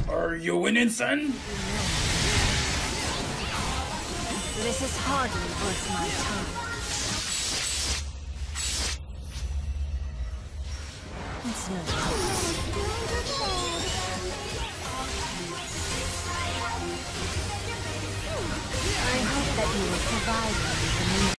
Are you winning, son? This is hardly worth my time. It's no use. I hope that you will provide me with a new